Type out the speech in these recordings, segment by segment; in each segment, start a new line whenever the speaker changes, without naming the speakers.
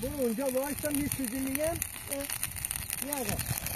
برو اونجا وایستم یه چیزی میگم. بیا آقا.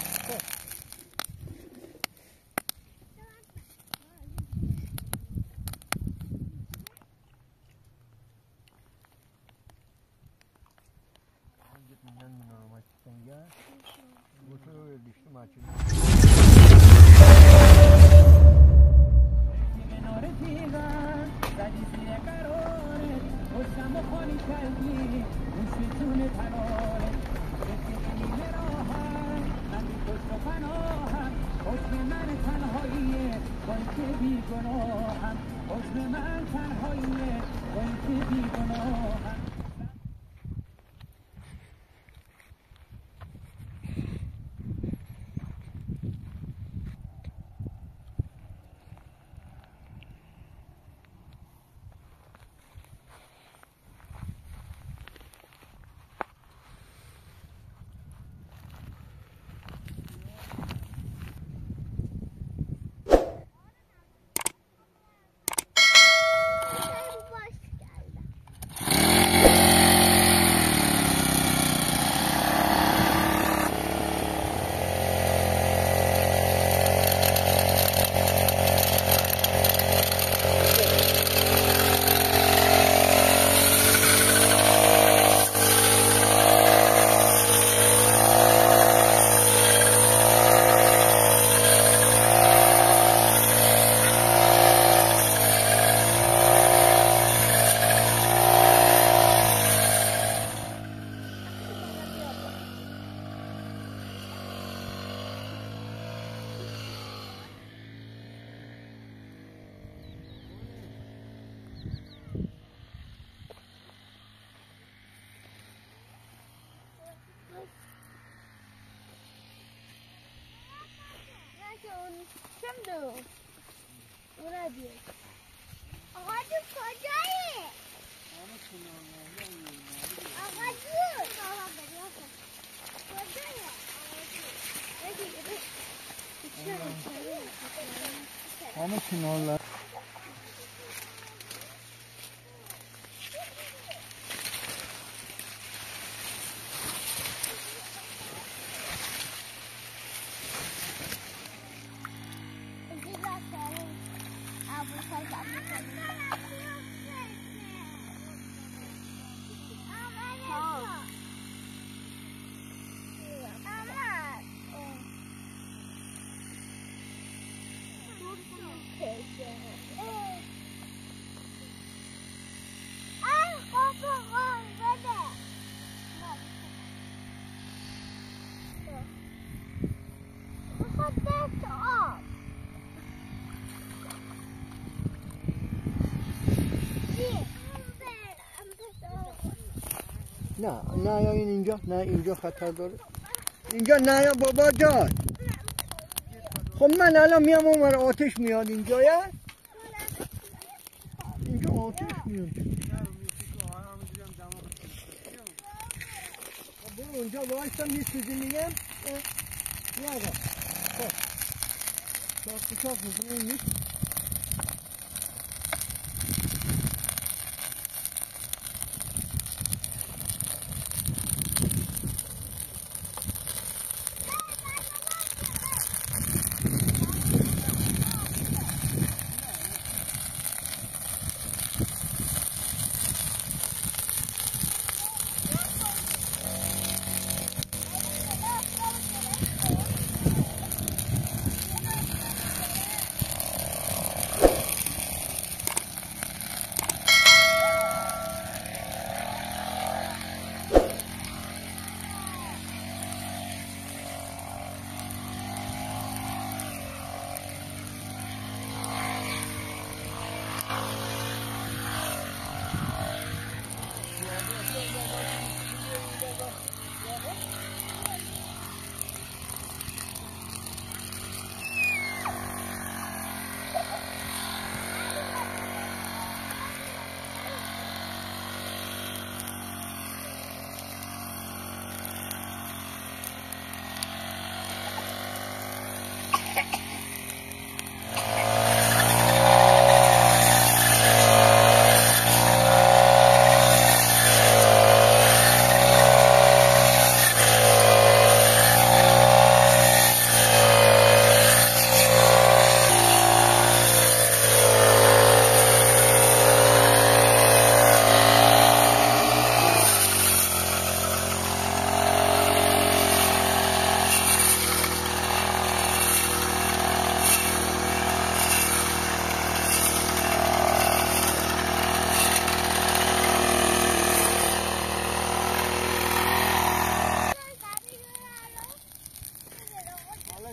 همه کنار نه یا اینجا، نه اینجا خطر داره. اینجا نه یا بابا جان. خب من الان میام اونور آتش میاد اینجا یا؟ اینجا آتش میاد. خب برو اونجا وایستم یه چیزی میگم. بیا آقا. خب چاک میکنم نیست.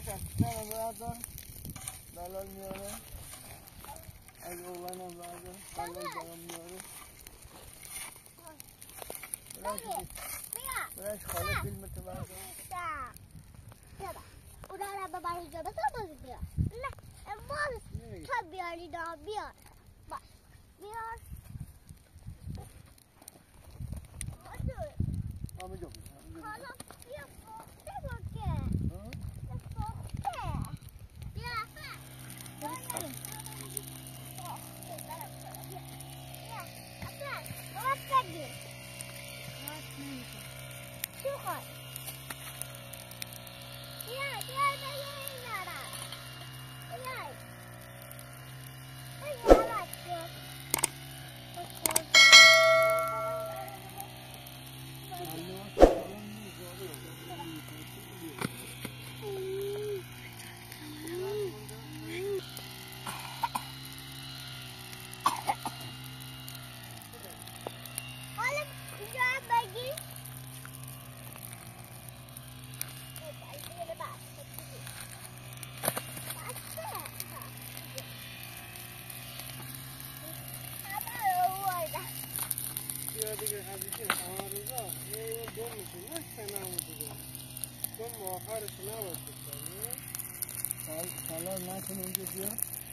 کشتن بردار دلال میاره از اوانم بردار دلال دارم میاره برش خاله فیلمتو بردار
اونا را ببر اینجا بسا بازی بیار نه امال تا بیاری دا بیار باش بیار
آمجا
حالا بیا فاخته باکه فاخته بیا افر بیا افر باید بگیر چی خواهی بیا بیا این نارم بیا بیا بچه
دیگه همیشه آرزا یه دو میشه نه سنم دیگه دو آخرش نباید بکنی سالار نکن اینجا بیا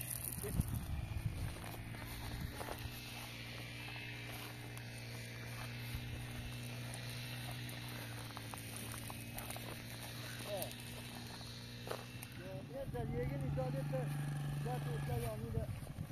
یه نیزاده تا دست اوستا یا میده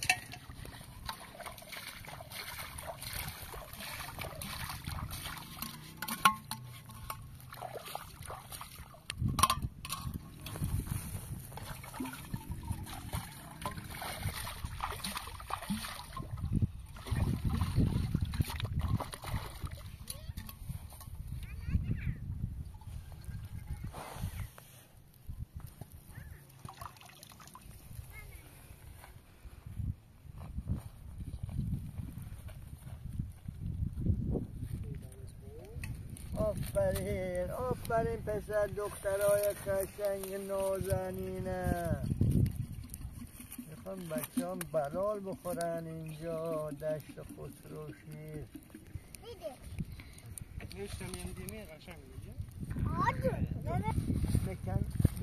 آفرین آفرین پسر دخترای قشنگ نازنینه میخوام بچه هم بلال بخورن اینجا دشت خسروشیر نشتم یم دیمه قشنگ میگه بکن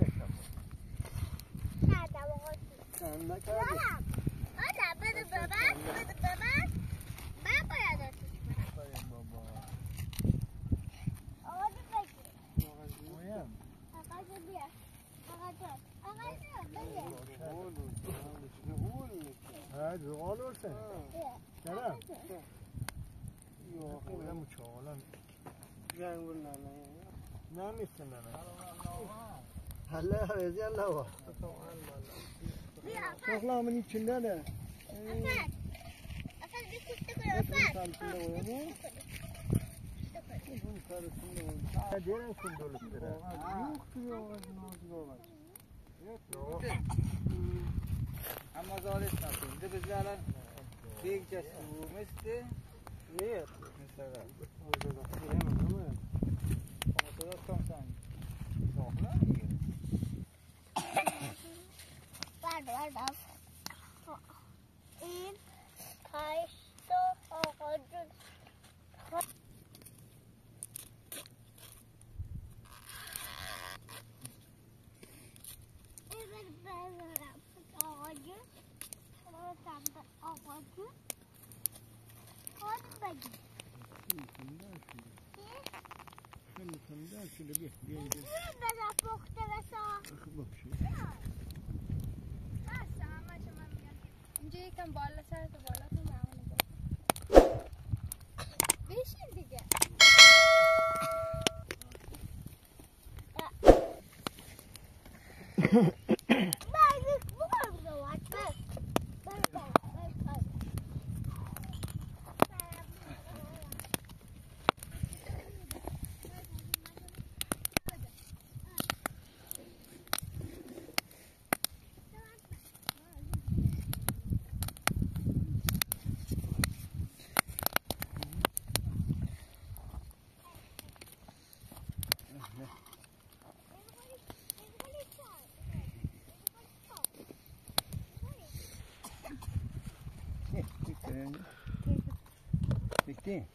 نه دوازی
کنده کردی
آره بده ببر من باید اتش برم
بابا
آقا بگیر
مویم
آقا بیا آقا بگیر
ها رقال ورسن چرا؟ مویم چاولم جنگول نمیستن هلا رزی الله وا شغلا منی چنده نه
افر بیسته کنه افر
دیرم کندولش بره
اما زارش نکنید ده بزیالن دیگ جسو مسته
نیت
مثلا
مثلا
مثلا کامسان ساخلا میگه
برد این پایستو آقا جون آقا جون آقا جون خود بگی
خیلی شده بیا اینجا
بزن پخته بسا
بخشی
بس همه شما میگن اینجا یکم بالا سر تو بالا تو معمولی بشین دیگه
رفتیم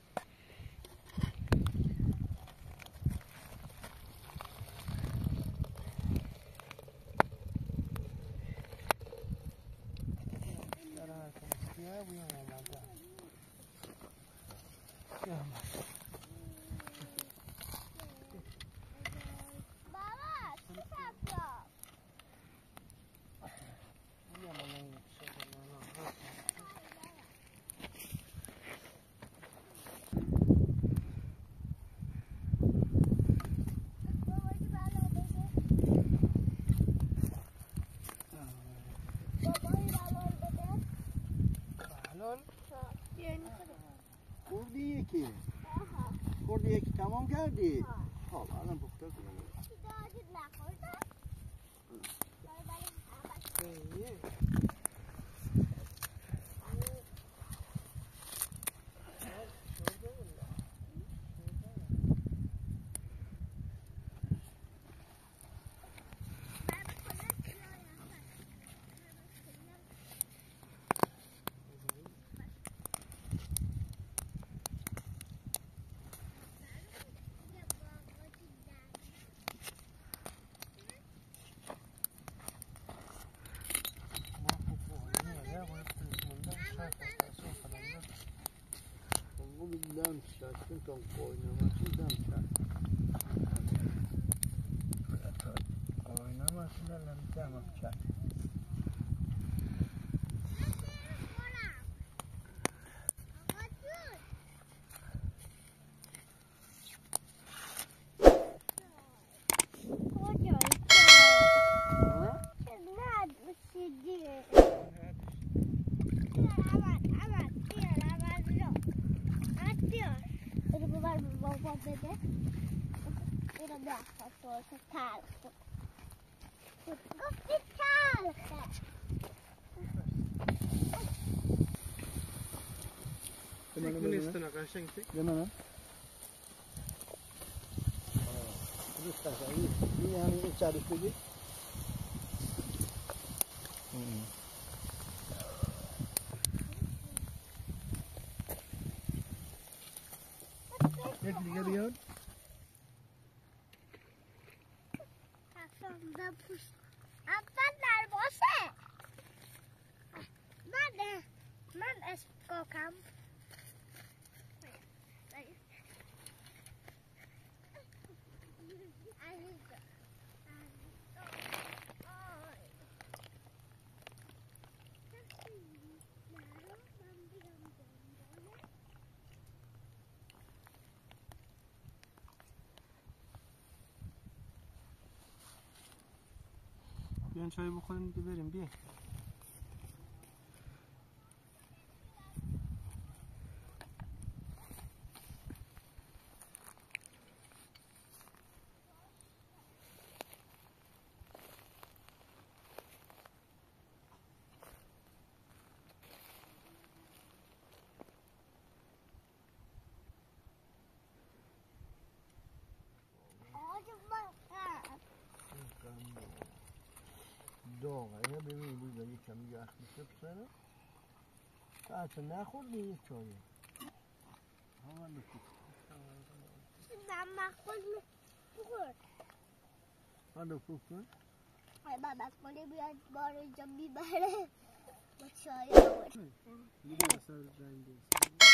خوردی یکی خوردی یکی تمام کردی خب الان بخته کنم
دادید نخوردم
Então, Gimana? Terus kasih ini yang ini cari lagi. Lihat dia lihat.
Apa dar bose? Mana? Man esko kam.
بیان چای بخوریم دیگه بریم بیا.
داغه ببینید و یک کمی یخ میشه بسره تا نخوردی یک چایی همه بکن
مخبوز میخورد
حالا بکن
بابا کنه بیاد بار اینجا میبره با چای آورد
دیگه اصلا رنگی